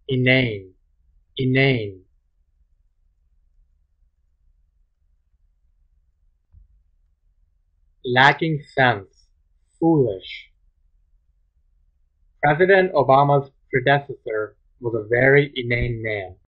inane, inane. Lacking sense, foolish. President Obama's predecessor was a very inane man.